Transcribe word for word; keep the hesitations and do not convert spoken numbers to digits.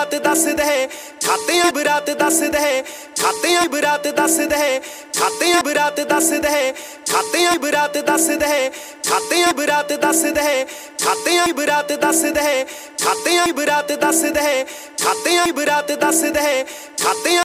ਬਰਾਤ ਦੱਸ ਦੇ ਖਾਤੇ ਆ ਬਰਾਤ ਦੱਸ ਦੇ ਖਾਤੇ ਆ ਬਰਾਤ ਦੱਸ ਦੇ ਖਾਤੇ ਆ ਬਰਾਤ ਦੱਸ ਦੇ ਖਾਤੇ ਆ ਬਰਾਤ ਦੱਸ ਦੇ ਖਾਤੇ ਆ ਬਰਾਤ ਦੱਸ ਦੇ ਖਾਤੇ ਆ ਬਰਾਤ ਦੱਸ ਦੇ ਖਾਤੇ ਆ ਬਰਾਤ ਦੱਸ ਦੇ ਖਾਤੇ ਆ ਬਰਾਤ ਦੱਸ ਦੇ ਖਾਤੇ